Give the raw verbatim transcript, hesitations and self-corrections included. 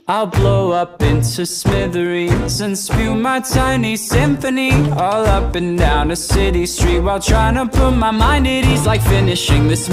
I'll blow up into smithereens and spew my tiny symphony all up and down a city street while trying to put my mind at ease, like finishing this